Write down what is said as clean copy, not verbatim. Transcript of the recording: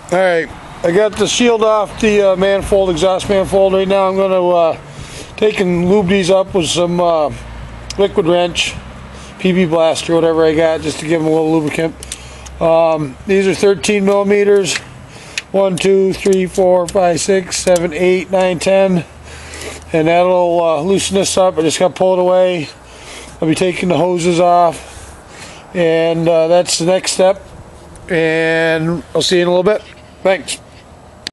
Alright, I got the shield off the manifold, exhaust manifold. Right now I'm going to take and lube these up with some liquid wrench, PB Blast or whatever I got, just to give them a little lubricant. These are 13 millimeters. 1, 2, 3, 4, 5, 6, 7, 8, 9, 10. And that'll loosen this up. I just got to pull it away. I'll be taking the hoses off. And that's the next step. And I'll see you in a little bit. Thanks.